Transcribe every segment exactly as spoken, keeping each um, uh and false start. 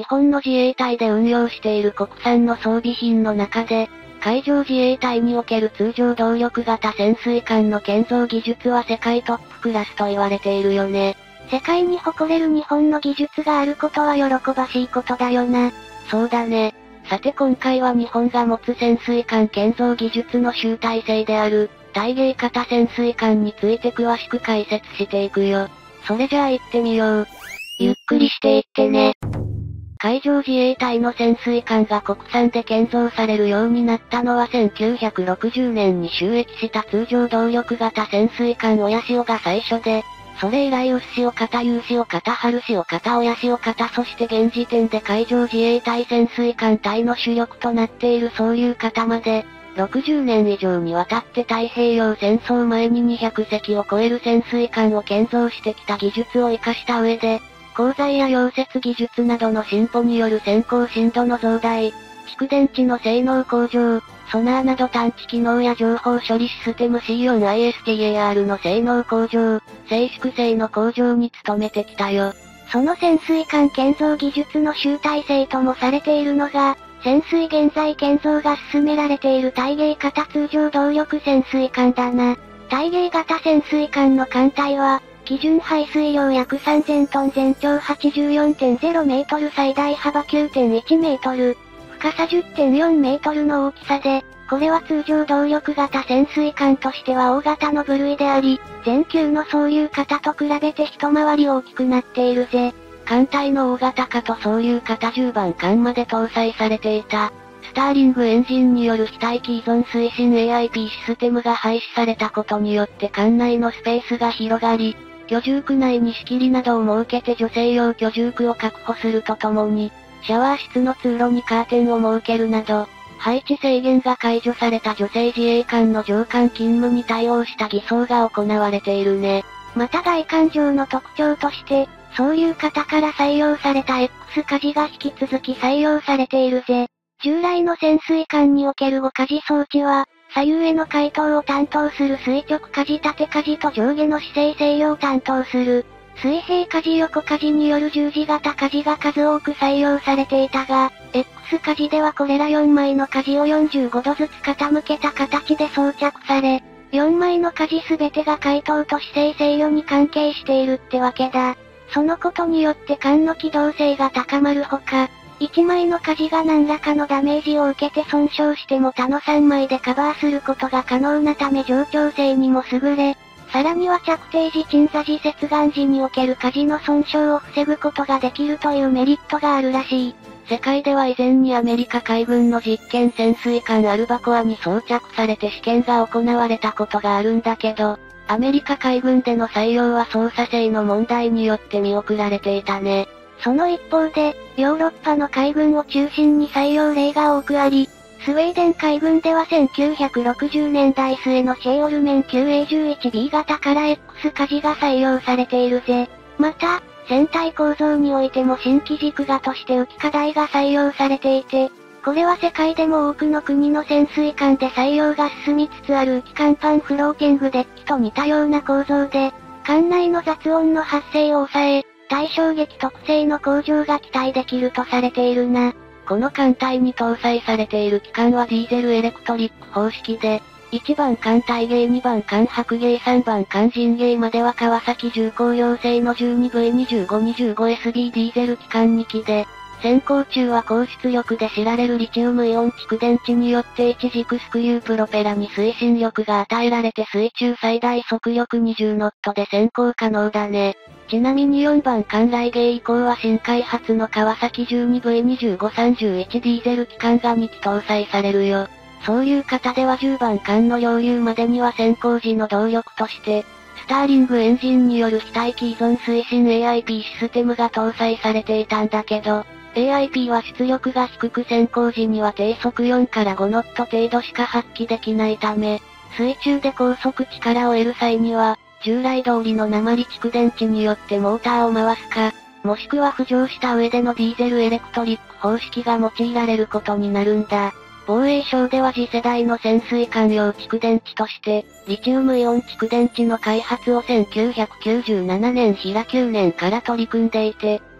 本の自衛隊で運用している国産の装備品の中で、海上自衛隊における通常動力型潜水艦の建造技術は世界トップクラスと言われているよね。 世界に誇れる日本の技術があることは喜ばしいことだよな。 そうだね。さて今回は日本が持つ潜水艦建造技術の集大成である、大芸型潜水艦について詳しく解説していくよ。それじゃあ行ってみよう。 ゆっくりしていってね。 海上自衛隊の潜水艦が国産で建造されるようになったのはせんきゅうひゃくろくじゅうねんに就役した通常動力型潜水艦親潮が最初で、それ以来臼潮型有潮型春潮型親潮型そして現時点で海上自衛隊潜水艦隊の主力となっているそういう型まで、ろくじゅうねん以上にわたって太平洋戦争前ににひゃくせきを超える潜水艦を建造してきた技術を活かした上で、鋼材や溶接技術などの進歩による先行深度の増大、蓄電池の性能向上、ソナーなど探知機能や情報処理システム シーよんアイエスティーエーアール の性能向上、静粛性の向上に努めてきたよ。 その潜水艦建造技術の集大成ともされているのが、潜水現在建造が進められている大芸型通常動力潜水艦だな。大芸型潜水艦の艦体は、基準排水量約さんぜんトン全長 はちじゅうよんてんゼロメートル最大幅 きゅうてんいちメートル、深さ じゅってんよんメートルの大きさで、これは通常動力型潜水艦としては大型の部類であり、全級のそういう型と比べて一回り大きくなっているぜ。 艦隊の大型化とそういう型じゅうばん艦まで搭載されていた。スターリングエンジンによる非待機依存推進 エーアイピー システムが廃止されたことによって艦内のスペースが広がり、居住区内に仕切りなどを設けて女性用居住区を確保するとともに、シャワー室の通路にカーテンを設けるなど、配置制限が解除された女性自衛官の上艦勤務に対応した偽装が行われているね。 また外観上の特徴として、そういう型から採用された X 舵が引き続き採用されているぜ。従来の潜水艦におけるご舵装置は、左右への回答を担当する垂直舵縦舵と上下の姿勢制御を担当する、水平舵横舵による十字型舵が数多く採用されていたが、X 舵ではこれらよんまいの舵をよんじゅうごどずつ傾けた形で装着され、よんまいの舵すべてが回答と姿勢制御に関係しているってわけだ。そのことによって艦の機動性が高まるほか、いちまいの舵が何らかのダメージを受けて損傷しても他のさんまいでカバーすることが可能なため冗長性にも優れ、さらには着底時鎮座時接岸時における舵の損傷を防ぐことができるというメリットがあるらしい。 世界では以前にアメリカ海軍の実験潜水艦アルバコアに装着されて試験が行われたことがあるんだけど、アメリカ海軍での採用は操作性の問題によって見送られていたね。 その一方で、ヨーロッパの海軍を中心に採用例が多くあり、スウェーデン海軍ではせんきゅうひゃくろくじゅうねんだい末のシェイオルメン キューエーじゅういちビー 型から X 舵が採用されているぜ。また、船体構造においても新機軸画として浮き課題が採用されていて、これは世界でも多くの国の潜水艦で採用が進みつつある浮き甲板フローティングデッキと似たような構造で、艦内の雑音の発生を抑え、対衝撃特性の向上が期待できるとされているな。 この艦隊に搭載されている機関はディーゼルエレクトリック方式で、いちばん艦隊芸にばん艦白芸さんばん艦陣芸までは川崎重工用製の じゅうにブイにじゅうごにじゅうごエスビー ディーゼル機関にきで、先行中は高出力で知られるリチウムイオン蓄電池によって一軸スクリュープロペラに推進力が与えられて水中最大速力にじゅうノットで先行可能だね。ちなみによんばん艦雷芸以降は新開発の川崎 じゅうにブイにじゅうごさんじゅういち ディーゼル機関がにき搭載されるよ。そういう型ではじゅうばん艦の領有までには先行時の動力として、スターリングエンジンによる非待機依存推進 エーアイピー システムが搭載されていたんだけど、エーアイピー は出力が低く先行時には低速よんからごノット程度しか発揮できないため、水中で高速力を得る際には、従来通りの鉛蓄電池によってモーターを回すか、もしくは浮上した上でのディーゼルエレクトリック方式が用いられることになるんだ。防衛省では次世代の潜水艦用蓄電池として、リチウムイオン蓄電池の開発をせんきゅうひゃくきゅうじゅうななねんからきゅうねんから取り組んでいて、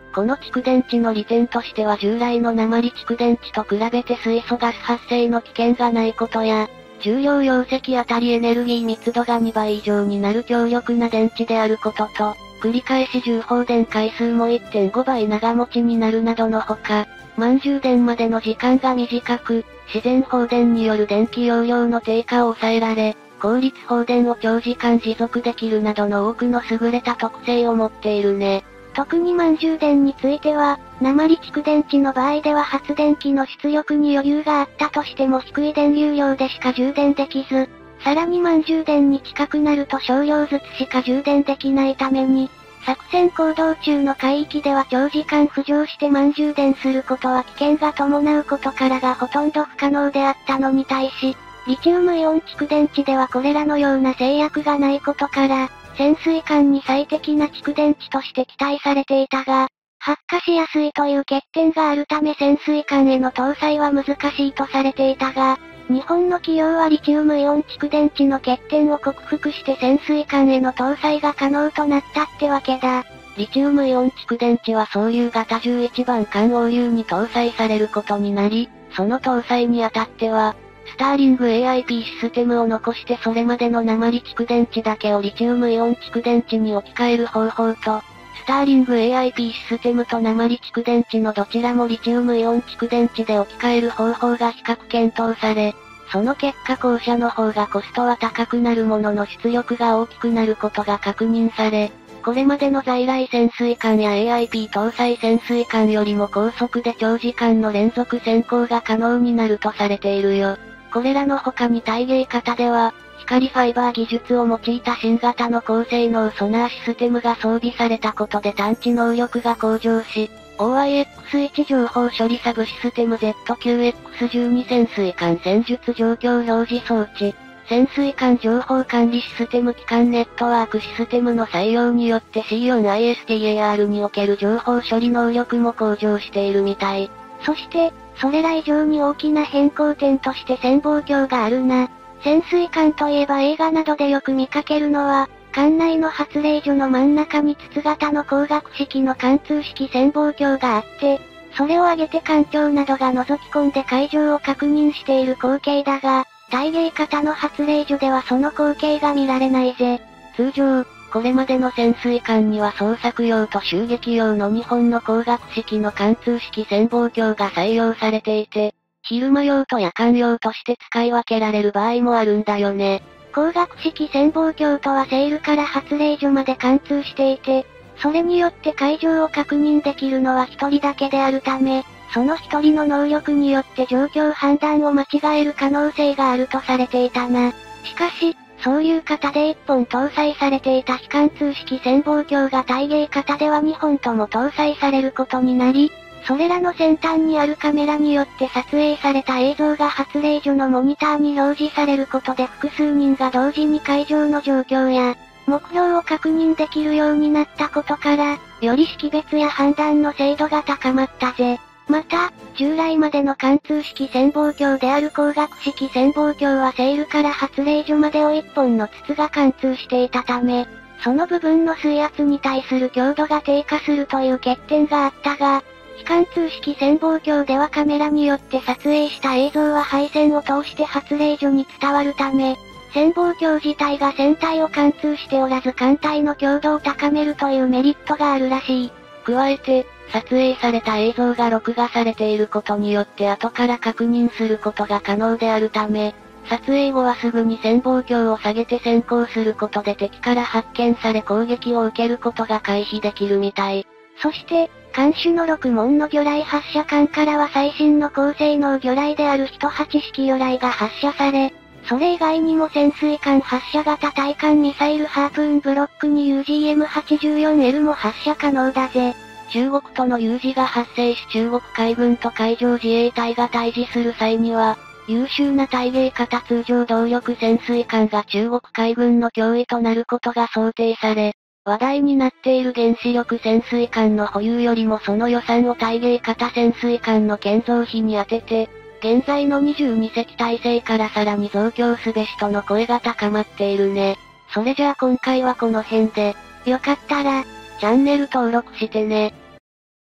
この蓄電池の利点としては従来の鉛蓄電池と比べて水素ガス発生の危険がないことや、重量容積あたりエネルギー密度がにばい以上になる強力な電池であることと、繰り返し充放電回数も いってんごばい長持ちになるなどのほか、満充電までの時間が短く、自然放電による電気容量の低下を抑えられ、効率放電を長時間持続できるなどの多くの優れた特性を持っているね。 特に満充電については、鉛蓄電池の場合では発電機の出力に余裕があったとしても低い電流量でしか充電できず、さらに満充電に近くなると少量ずつしか充電できないために、作戦行動中の海域では長時間浮上して満充電することは危険が伴うことからがほとんど不可能であったのに対し、リチウムイオン蓄電池ではこれらのような制約がないことから、潜水艦に最適な蓄電池として期待されていたが、発火しやすいという欠点があるため潜水艦への搭載は難しいとされていたが、日本の企業はリチウムイオン蓄電池の欠点を克服して潜水艦への搭載が可能となったってわけだ。 リチウムイオン蓄電池は総流型じゅういちばん艦応流に搭載されることになり、その搭載にあたっては、スターリング エーアイピー システムを残してそれまでの鉛蓄電池だけをリチウムイオン蓄電池に置き換える方法と、スターリング エーアイピー システムと鉛蓄電池のどちらもリチウムイオン蓄電池で置き換える方法が比較検討され、その結果後者の方がコストは高くなるものの出力が大きくなることが確認され、これまでの在来潜水艦や エーアイピー 搭載潜水艦よりも高速で長時間の連続潜航が可能になるとされているよ。これらの他に体芸型では、光ファイバー技術を用いた新型の高性能ソナーシステムが装備されたことで探知能力が向上し、オーアイエックスワン 情報処理サブシステム ゼットキューエックスじゅうに 潜水艦戦術状況表示装置、潜水艦情報管理システム基幹ネットワークシステムの採用によって シーフォーアイエスティーエーアール における情報処理能力も向上しているみたい。 そして、それら以上に大きな変更点として潜望鏡があるな。潜水艦といえば映画などでよく見かけるのは、艦内の発令所の真ん中に筒型の光学式の貫通式潜望鏡があって、それを上げて艦長などが覗き込んで海上を確認している光景だが、体芸型の発令所ではその光景が見られないぜ。 通常、これまでの潜水艦には捜索用と襲撃用のにほんの光学式の貫通式潜望鏡が採用されていて、昼間用と夜間用として使い分けられる場合もあるんだよね。 光学式潜望鏡とはセールから発令所まで貫通していて、それによって海上を確認できるのは一人だけであるため、その一人の能力によって状況判断を間違える可能性があるとされていたな。しかし、そういう型でいっぽん搭載されていた非貫通式潜望鏡が体芸型ではにほんとも搭載されることになり、それらの先端にあるカメラによって撮影された映像が発令所のモニターに表示されることで複数人が同時に海上の状況や、目標を確認できるようになったことから、より識別や判断の精度が高まったぜ。また、従来までの貫通式潜望鏡である光学式潜望鏡はセールから発令所までをいっぽんの筒が貫通していたため、その部分の水圧に対する強度が低下するという欠点があったが、非貫通式潜望鏡ではカメラによって撮影した映像は配線を通して発令所に伝わるため、潜望鏡自体が船体を貫通しておらず艦体の強度を高めるというメリットがあるらしい。 加えて、撮影された映像が録画されていることによって後から確認することが可能であるため、撮影後はすぐに潜望鏡を下げて潜航することで敵から発見され攻撃を受けることが回避できるみたい。 そして、艦首のろくもんの魚雷発射管からは最新の高性能魚雷であるいちはち式魚雷が発射され、それ以外にも潜水艦発射型対艦ミサイルハープーンブロックに ユージーエムはちじゅうよんエル も発射可能だぜ。 中国との有事が発生し中国海軍と海上自衛隊が対峙する際には、優秀な体芸型通常動力潜水艦が中国海軍の脅威となることが想定され、話題になっている原子力潜水艦の保有よりもその予算を体芸型潜水艦の建造費に充てて、現在のにじゅうに隻体制からさらに増強すべしとの声が高まっているね。それじゃあ今回はこの辺で、 よかったら、 チャンネル登録してね。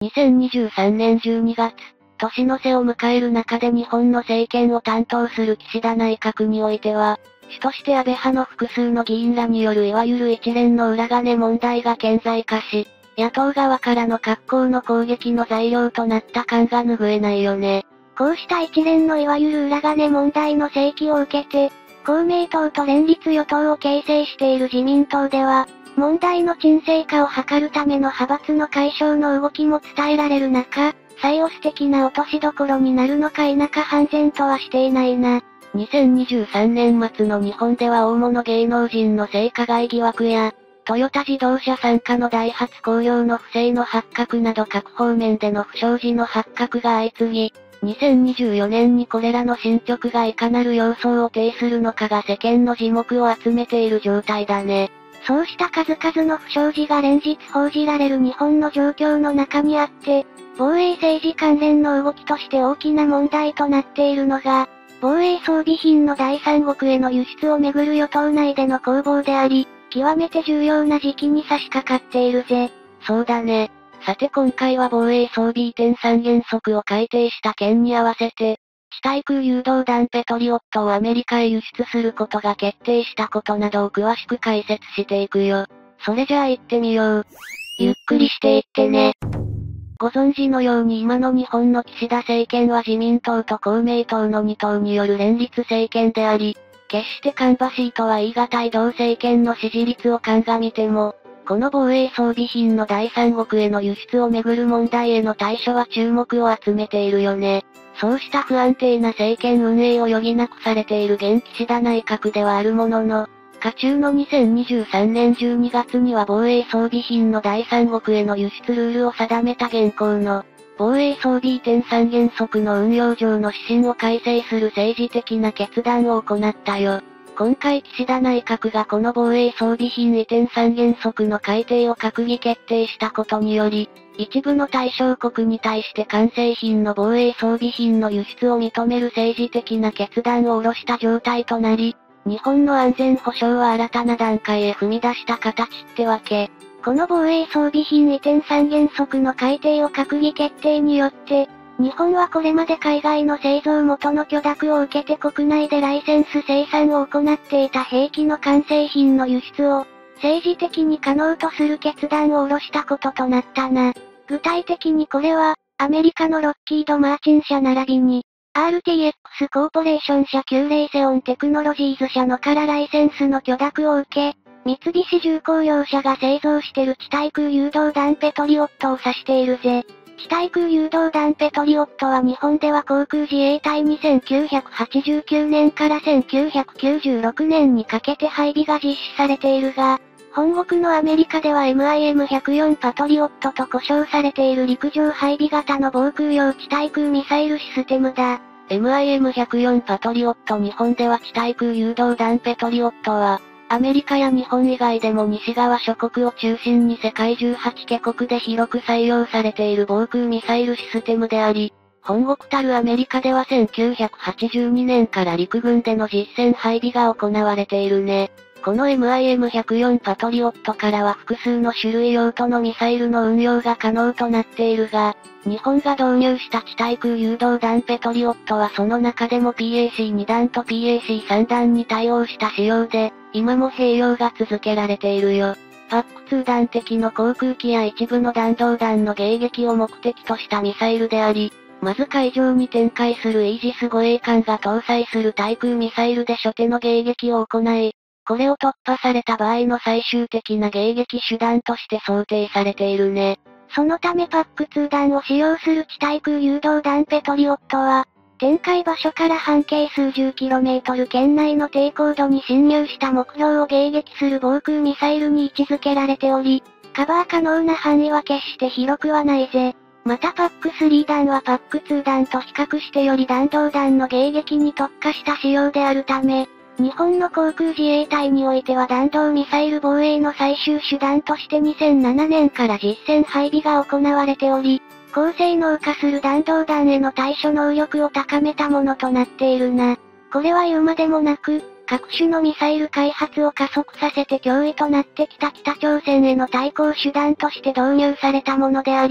にせんにじゅうさんねんじゅうにがつ、年の瀬を迎える中で日本の政権を担当する岸田内閣においては、主として安倍派の複数の議員らによるいわゆる一連の裏金問題が顕在化し、野党側からの格好の攻撃の材料となった感が拭えないよね。 こうした一連のいわゆる裏金問題の指摘を受けて、公明党と連立与党を形成している自民党では、問題の沈静化を図るための派閥の解消の動きも伝えられる中、最オス的な落としどころになるのか否か判然とはしていないな。 にせんにじゅうさんねん末の日本では大物芸能人の性加害疑惑や、トヨタ自動車傘下のダイハツ工業の不正の発覚など各方面での不祥事の発覚が相次ぎ、にせんにじゅうよねんにこれらの進捗がいかなる様相を呈するのかが世間の耳目を集めている状態だね。 そうした数々の不祥事が連日報じられる日本の状況の中にあって、防衛政治関連の動きとして大きな問題となっているのが、防衛装備品の第三国への輸出をめぐる与党内での攻防であり、極めて重要な時期に差し掛かっているぜ。 そうだね。さて今回は防衛装備移転三原則を改定した件に合わせて、地対空誘導弾ペトリオットをアメリカへ輸出することが決定したことなどを詳しく解説していくよ。それじゃあ行ってみよう。ゆっくりしていってね。ご存知のように今の日本の岸田政権は自民党と公明党のに党による連立政権であり、決して芳しいとは言い難い同政権の支持率を鑑みても、この防衛装備品の第三国への輸出をめぐる問題への対処は注目を集めているよね。そうした不安定な政権運営を余儀なくされている現岸田内閣ではあるものの、渦中のにせんにじゅうさんねんじゅうにがつには防衛装備品の第三国への輸出ルールを定めた現行の、防衛装備移転三原則の運用上の指針を改正する政治的な決断を行ったよ。今回岸田内閣がこの防衛装備品移転三原則の改定を閣議決定したことにより、一部の対象国に対して完成品の防衛装備品の輸出を認める政治的な決断を下ろした状態となり、日本の安全保障は新たな段階へ踏み出した形ってわけ。 この防衛装備品移転三原則の改定を閣議決定によって、日本はこれまで海外の製造元の許諾を受けて国内でライセンス生産を行っていた兵器の完成品の輸出を、政治的に可能とする決断を下ろしたこととなったな。具体的にこれは、アメリカのロッキード・マーチン社並びに、アールティーエックス コーポレーション社旧レイセオンテクノロジーズ社のからライセンスの許諾を受け、三菱重工業者が製造してる地対空誘導弾ペトリオットを指しているぜ。地対空誘導弾ペトリオットは日本では航空自衛隊にせんきゅうひゃくはちじゅうきゅうねんからせんきゅうひゃくきゅうじゅうろくねんにかけて配備が実施されているが、本国のアメリカでは エムアイエムひゃくよん パトリオットと呼称されている陸上配備型の防空用地対空ミサイルシステムだ。 エムアイエムひゃくよん パトリオット日本では地対空誘導弾ペトリオットは、アメリカや日本以外でも西側諸国を中心に世界じゅうはちカ国で広く採用されている防空ミサイルシステムであり、本国たるアメリカではせんきゅうひゃくはちじゅうにねんから陸軍での実戦配備が行われているね。この エムアイエムひゃくよん パトリオットからは複数の種類用途のミサイルの運用が可能となっているが、日本が導入した地対空誘導弾ペトリオットはその中でも ピーエーシーに 弾と ピーエーシーさん 弾に対応した仕様で、今も併用が続けられているよ。パックツー弾敵の航空機や一部の弾道弾の迎撃を目的としたミサイルであり、まず海上に展開するイージス護衛艦が搭載する対空ミサイルで初手の迎撃を行い、これを突破された場合の最終的な迎撃手段として想定されているね。 そのためパックツー弾を使用する地対空誘導弾ペトリオットは、展開場所から半径数十キロメートル圏内の低高度に侵入した目標を迎撃する防空ミサイルに位置づけられており、カバー可能な範囲は決して広くはないぜ。またパックスリー弾はパックツー弾と比較してより弾道弾の迎撃に特化した仕様であるため、日本の航空自衛隊においては弾道ミサイル防衛の最終手段としてにせんななねんから実戦配備が行われており、高性能化する弾道弾への対処能力を高めたものとなっているな。これは言うまでもなく、各種のミサイル開発を加速させて脅威となってきた北朝鮮への対抗手段として導入されたものであり、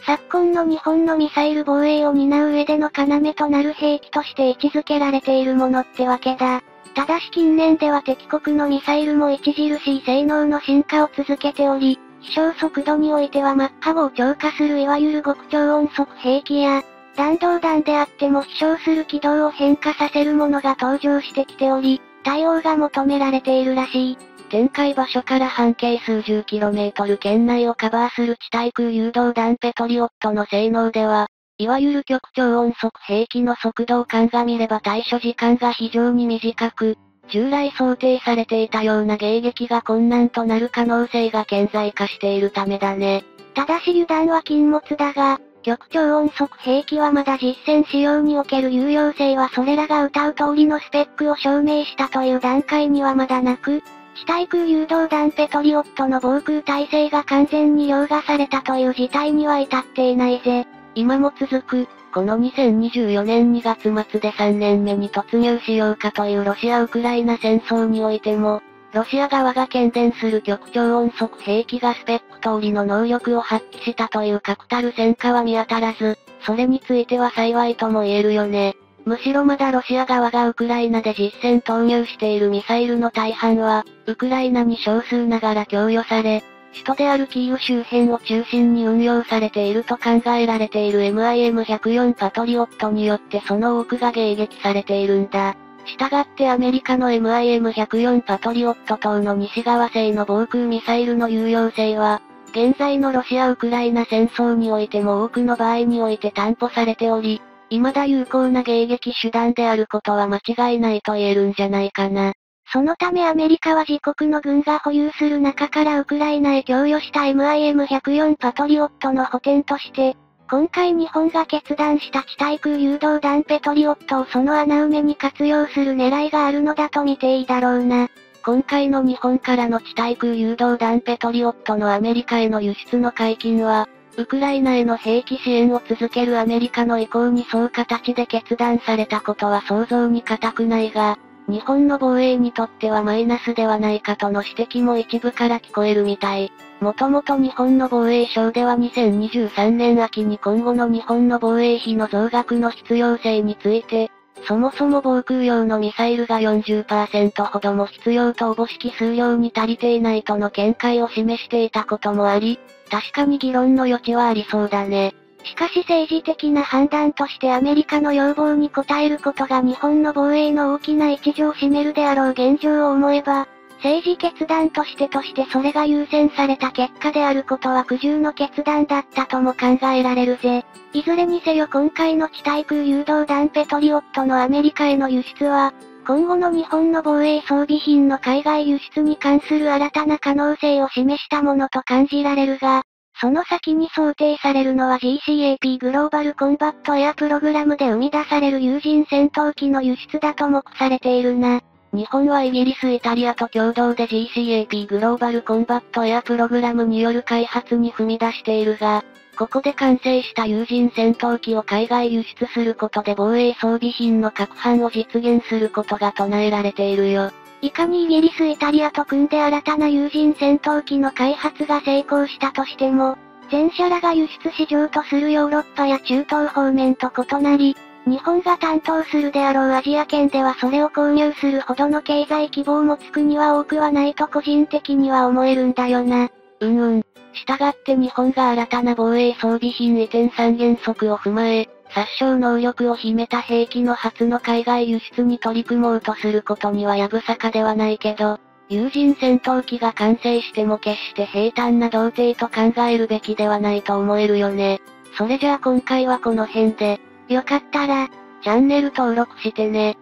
昨今の日本のミサイル防衛を担う上での要となる兵器として位置づけられているものってわけだ。ただし近年では敵国のミサイルも著しい性能の進化を続けており、飛翔速度においてはマッハごを超過するいわゆる極超音速兵器や、弾道弾であっても飛翔する軌道を変化させるものが登場してきており、対応が求められているらしい。 展開場所から半径数十キロメートル圏内をカバーする地対空誘導弾ペトリオットの性能では、いわゆる極超音速兵器の速度を鑑みれば対処時間が非常に短く、従来想定されていたような迎撃が困難となる可能性が顕在化しているためだね。 ただし油断は禁物だが、極超音速兵器はまだ実戦使用における有用性はそれらが謳う通りのスペックを証明したという段階にはまだなく、地対空誘導弾ペトリオットの防空体制が完全に凌駕されたという事態には至っていないぜ。 今も続く、このにせんにじゅうよねんにがつ末でさんねんめに突入しようかというロシア・ウクライナ戦争においても、ロシア側が喧伝する極超音速兵器がスペック通りの能力を発揮したという確たる戦果は見当たらず、それについては幸いとも言えるよね。むしろまだロシア側がウクライナで実戦投入しているミサイルの大半は、ウクライナに少数ながら供与され、首都であるキーウ周辺を中心に運用されていると考えられている エムアイエムひゃくよん パトリオットによってその多くが迎撃されているんだ。したがってアメリカの エムアイエムひゃくよん パトリオット等の西側製の防空ミサイルの有用性は、現在のロシア・ウクライナ戦争においても多くの場合において担保されており、未だ有効な迎撃手段であることは間違いないと言えるんじゃないかな。 そのためアメリカは自国の軍が保有する中からウクライナへ供与した エムアイエムひゃくよん パトリオットの補填として、今回日本が決断した地対空誘導弾ペトリオットをその穴埋めに活用する狙いがあるのだと見ていいだろうな。 今回の日本からの地対空誘導弾ペトリオットのアメリカへの輸出の解禁は、ウクライナへの兵器支援を続けるアメリカの意向に沿う形で決断されたことは想像に難くないが、日本の防衛にとってはマイナスではないかとの指摘も一部から聞こえるみたい。もともと日本の防衛省ではにせんにじゅうさんねん秋に今後の日本の防衛費の増額の必要性について、そもそも防空用のミサイルが よんじゅっパーセント ほども必要とおぼしき数量に足りていないとの見解を示していたこともあり、確かに議論の余地はありそうだね。 しかし政治的な判断としてアメリカの要望に応えることが日本の防衛の大きな一助を占めるであろう現状を思えば、政治決断としてとしてそれが優先された結果であることは苦渋の決断だったとも考えられるぜ。いずれにせよ今回の地対空誘導弾ペトリオットのアメリカへの輸出は、今後の日本の防衛装備品の海外輸出に関する新たな可能性を示したものと感じられるが、その先に想定されるのは ジーシーエーピー グローバルコンバットエアプログラムで生み出される有人戦闘機の輸出だと目されているな。 日本はイギリス・イタリアと共同で ジーシーエーピー グローバルコンバットエアプログラムによる開発に踏み出しているが、ここで完成した有人戦闘機を海外輸出することで防衛装備品の拡販を実現することが唱えられているよ。 いかにイギリス・イタリアと組んで新たな有人戦闘機の開発が成功したとしても、前者らが輸出市場とするヨーロッパや中東方面と異なり、日本が担当するであろうアジア圏ではそれを購入するほどの経済規模を持つ国は多くはないと個人的には思えるんだよな。 うんうん。したがって日本が新たな防衛装備品移転三原則を踏まえ、殺傷能力を秘めた兵器の初の海外輸出に取り組もうとすることにはやぶさかではないけど、有人戦闘機が完成しても決して平坦な童貞と考えるべきではないと思えるよね。それじゃあ今回はこの辺で、 よかったら、 チャンネル登録してね。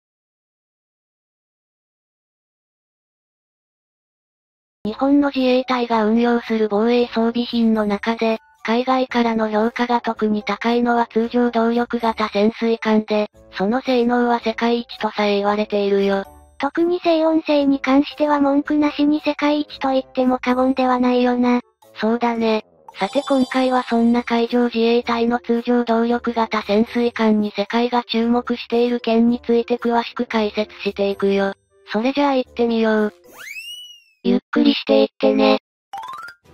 日本の自衛隊が運用する防衛装備品の中で、海外からの評価が特に高いのは通常動力型潜水艦で、その性能は世界一とさえ言われているよ。 特に静音性に関しては文句なしに世界一と言っても過言ではないよな。 そうだね。さて今回はそんな海上自衛隊の通常動力型潜水艦に世界が注目している件について詳しく解説していくよ。それじゃあ行ってみよう。ゆっくりしていってね。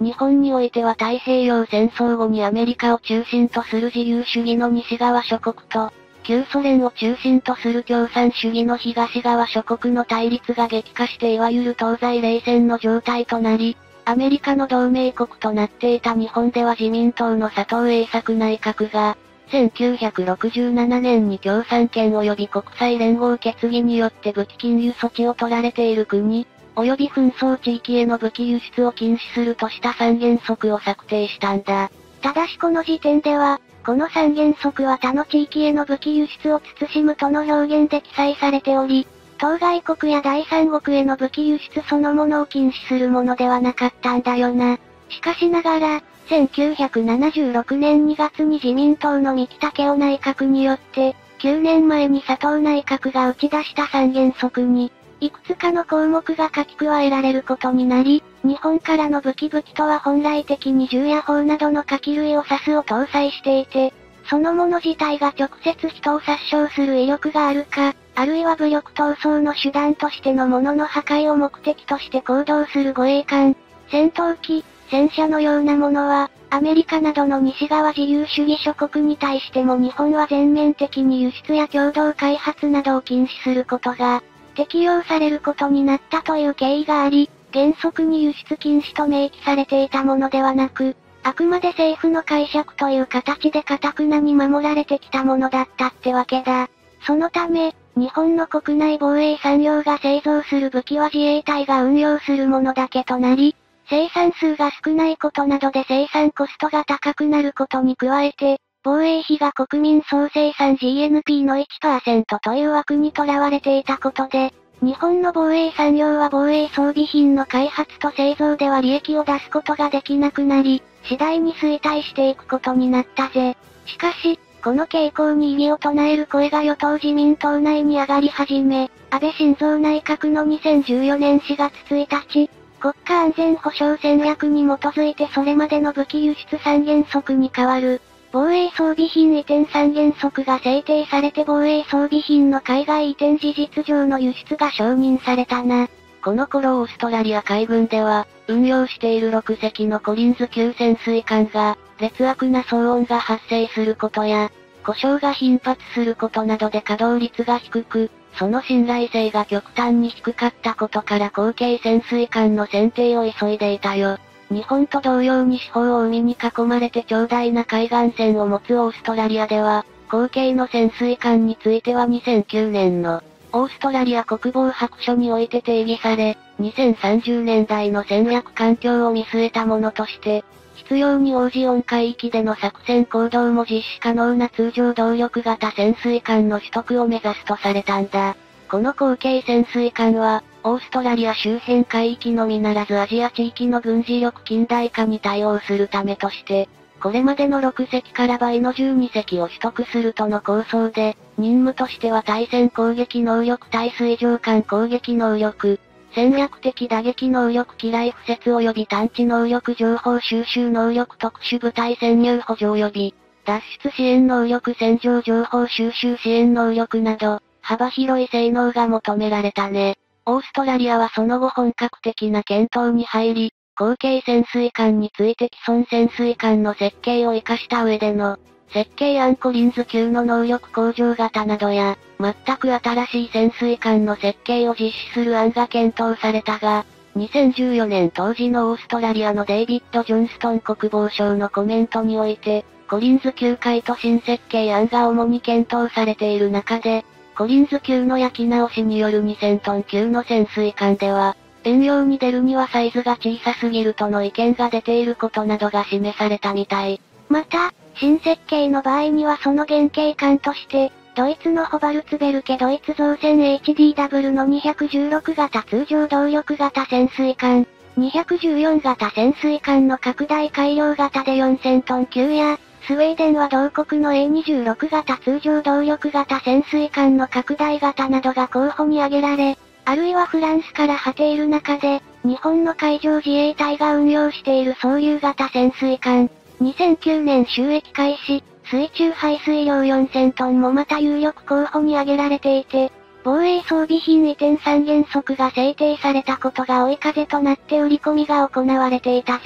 日本においては太平洋戦争後にアメリカを中心とする自由主義の西側諸国と、旧ソ連を中心とする共産主義の東側諸国の対立が激化していわゆる東西冷戦の状態となり、アメリカの同盟国となっていた日本では自民党の佐藤栄作内閣が、せんきゅうひゃくろくじゅうななねんに共産圏及び国際連合決議によって武器禁輸措置を取られている国、及び紛争地域への武器輸出を禁止するとした三原則を策定したんだ。 ただしこの時点では、この三原則は他の地域への武器輸出を慎むとの表現で記載されており、当該国や第三国への武器輸出そのものを禁止するものではなかったんだよな。しかしながら、せんきゅうひゃくななじゅうろくねんにがつに自民党の三木武夫内閣によって、きゅうねんまえに佐藤内閣が打ち出した三原則に、いくつかの項目が書き加えられることになり、日本からの武器武器とは本来的に銃や砲などの火器類を指すを搭載していて、そのもの自体が直接人を殺傷する威力があるか、あるいは武力闘争の手段としてのものの破壊を目的として行動する護衛艦、戦闘機、戦車のようなものは、アメリカなどの西側自由主義諸国に対しても日本は全面的に輸出や共同開発などを禁止することが、適用されることになったという経緯があり、原則に輸出禁止と明記されていたものではなく、あくまで政府の解釈という形で堅くなに守られてきたものだったってわけだ。そのため、日本の国内防衛産業が製造する武器は自衛隊が運用するものだけとなり、生産数が少ないことなどで生産コストが高くなることに加えて、防衛費が国民総生産 ジーエヌピー の いちパーセント という枠にとらわれていたことで、日本の防衛産業は防衛装備品の開発と製造では利益を出すことができなくなり、次第に衰退していくことになったぜ。しかし、この傾向に異議を唱える声が与党自民党内に上がり始め、安倍晋三内閣のにせんじゅうよねんしがつついたち、国家安全保障戦略に基づいてそれまでの武器輸出三原則に代わる、防衛装備品移転三原則が制定されて防衛装備品の海外移転事実上の輸出が承認されたな。 この頃オーストラリア海軍では、運用しているろくせきのコリンズ級潜水艦が、劣悪な騒音が発生することや、故障が頻発することなどで稼働率が低く、その信頼性が極端に低かったことから後継潜水艦の選定を急いでいたよ。日本と同様に四方を海に囲まれて長大な海岸線を持つオーストラリアでは、後継の潜水艦についてはにせんきゅうねんのオーストラリア国防白書において定義され、にせんさんじゅうねんだいの戦略環境を見据えたものとして、必要に応じよん海域での作戦行動も実施可能な通常動力型潜水艦の取得を目指すとされたんだ。この後継潜水艦は、オーストラリア周辺海域のみならずアジア地域の軍事力近代化に対応するためとして、これまでのろくせきから倍のじゅうにせきを取得するとの構想で、任務としては対戦攻撃能力対水上艦攻撃能力、戦略的打撃能力機雷敷設及び探知能力情報収集能力特殊部隊潜入補助及び、脱出支援能力戦場情報収集支援能力など、幅広い性能が求められたね。オーストラリアはその後本格的な検討に入り、後継潜水艦について既存潜水艦の設計を活かした上での、設計案コリンズ級の能力向上型などや、全く新しい潜水艦の設計を実施する案が検討されたが、にせんじゅうよねん当時のオーストラリアのデイビッド・ジョンストン国防相のコメントにおいて、コリンズ級改都新設計案が主に検討されている中で、コリンズ級の焼き直しによるにせんトン級の潜水艦では、遠洋に出るにはサイズが小さすぎるとの意見が出ていることなどが示されたみたい。 また、新設計の場合にはその原型艦として、ドイツのホバルツベルケドイツ造船 エイチディーダブリュー のにひゃくじゅうろく型通常動力型潜水艦、にひゃくじゅうよん型潜水艦の拡大改良型でよんせんトン級や、スウェーデンは同国の エーにじゅうろく型通常動力型潜水艦の拡大型などが候補に挙げられ、あるいはフランスから果ている中で、日本の海上自衛隊が運用している総流型潜水艦、にせんきゅうねん収益開始、水中排水量よんせんトンもまた有力候補に挙げられていて、防衛装備品移転三原則が制定されたことが追い風となって売り込みが行われていたぜ。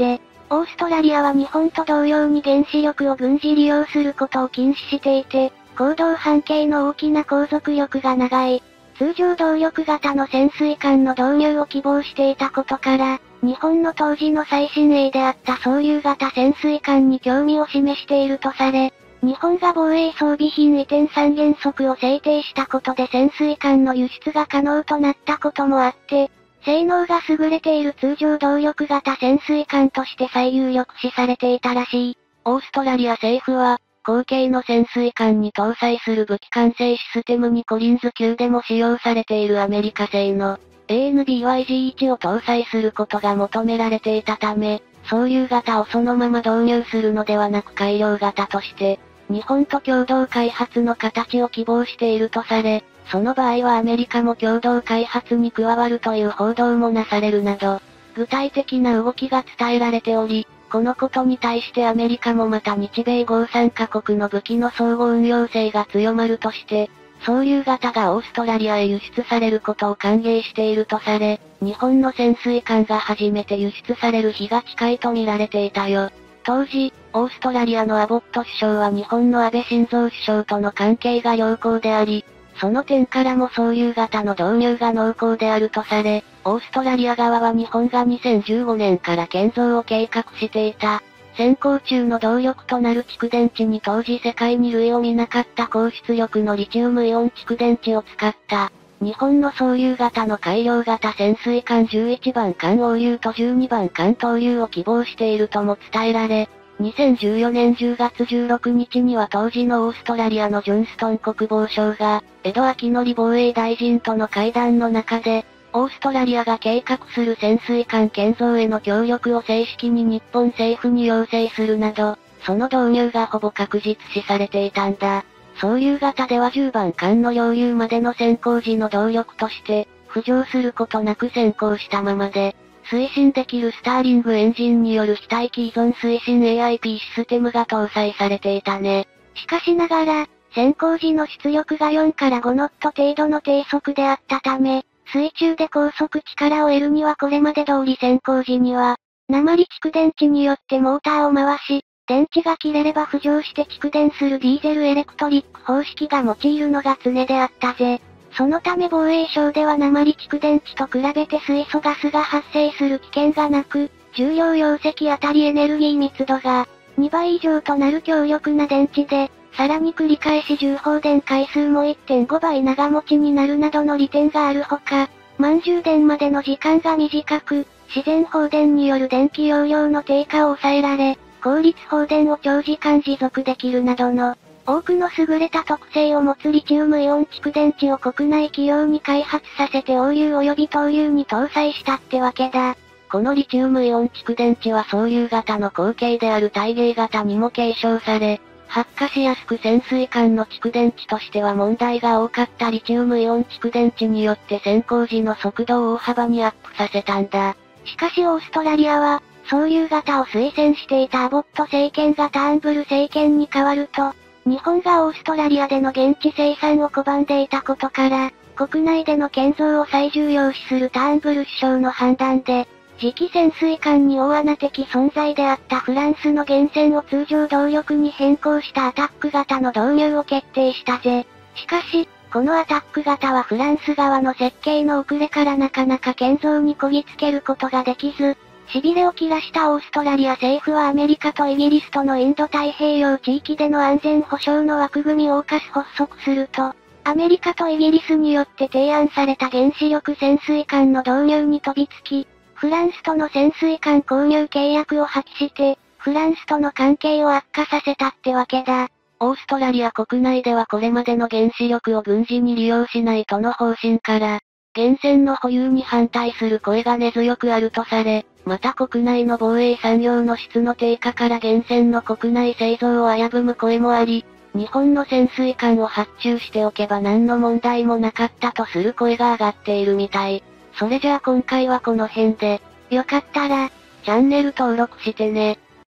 オーストラリアは日本と同様に原子力を軍事利用することを禁止していて、行動半径の大きな航続力が長い、通常動力型の潜水艦の導入を希望していたことから、日本の当時の最新鋭であった総流型潜水艦に興味を示しているとされ、日本が防衛装備品移転三原則を制定したことで潜水艦の輸出が可能となったこともあって、性能が優れている通常動力型潜水艦として最有力視されていたらしい。 オーストラリア政府は、後継の潜水艦に搭載する武器管制システムにコリンズ級でも使用されているアメリカ製の エーエヌビーワイジーワン を搭載することが求められていたため、総流型をそのまま導入するのではなく改良型として、日本と共同開発の形を希望しているとされ、その場合はアメリカも共同開発に加わるという報道もなされるなど、具体的な動きが伝えられており、このことに対してアメリカもまた日米豪さんカ国の武器の相互運用性が強まるとして、総流型がオーストラリアへ輸出されることを歓迎しているとされ、日本の潜水艦が初めて輸出される日が近いと見られていたよ。当時、オーストラリアのアボット首相は日本の安倍晋三首相との関係が良好であり、その点からも総流型の導入が濃厚であるとされ、オーストラリア側は日本がにせんじゅうごねんから建造を計画していた、先行中の動力となる蓄電池に当時世界に類を見なかった高出力のリチウムイオン蓄電池を使った、日本の総流型の改良型潜水艦じゅういちばん艦応流とじゅうにばん艦投流を希望しているとも伝えられ、にせんじゅうよねんじゅうがつじゅうろくにちには当時のオーストラリアのジョンストン国防相が、江戸昭則防衛大臣との会談の中で、オーストラリアが計画する潜水艦建造への協力を正式に日本政府に要請するなど、その導入がほぼ確実視されていたんだ。総流型ではじゅうばん艦の領有までの先行時の動力として、浮上することなく先行したままで、推進できるスターリングエンジンによる非待機依存推進 エーアイピー システムが搭載されていたね。 しかしながら、先行時の出力がよんからごノット程度の低速であったため、水中で高速力を得るにはこれまで通り先行時には、鉛蓄電池によってモーターを回し、電池が切れれば浮上して蓄電するディーゼルエレクトリック方式が用いるのが常であったぜ。そのため防衛省では鉛蓄電池と比べて水素ガスが発生する危険がなく、重量容積あたりエネルギー密度がにばい以上となる強力な電池で、さらに繰り返し充放電回数も いってんごばい長持ちになるなどの利点があるほか、満充電までの時間が短く、自然放電による電気容量の低下を抑えられ、効率放電を長時間持続できるなどの、多くの優れた特性を持つリチウムイオン蓄電池を国内企業に開発させて応流及び投流に搭載したってわけだ。 このリチウムイオン蓄電池は総流型の後継である体芸型にも継承され、発火しやすく潜水艦の蓄電池としては問題が多かったリチウムイオン蓄電池によって先行時の速度を大幅にアップさせたんだ。 しかしオーストラリアは、総流型を推薦していたアボット政権がターンブル政権に変わると、日本がオーストラリアでの現地生産を拒んでいたことから、国内での建造を最重要視するターンブル首相の判断で、次期潜水艦に大穴的存在であったフランスの源泉を通常動力に変更したアタック型の導入を決定したぜ。しかし、このアタック型はフランス側の設計の遅れからなかなか建造にこぎつけることができず、痺れを切らしたオーストラリア政府はアメリカとイギリスとのインド太平洋地域での安全保障の枠組みを課す発足すると、アメリカとイギリスによって提案された原子力潜水艦の導入に飛びつき、フランスとの潜水艦購入契約を破棄して、フランスとの関係を悪化させたってわけだ。 オーストラリア国内ではこれまでの原子力を軍事に利用しないとの方針から、源泉の保有に反対する声が根強くあるとされ、また国内の防衛産業の質の低下から源泉の国内製造を危ぶむ声もあり、日本の潜水艦を発注しておけば何の問題もなかったとする声が上がっているみたい。それじゃあ今回はこの辺で、 よかったら、 チャンネル登録してね。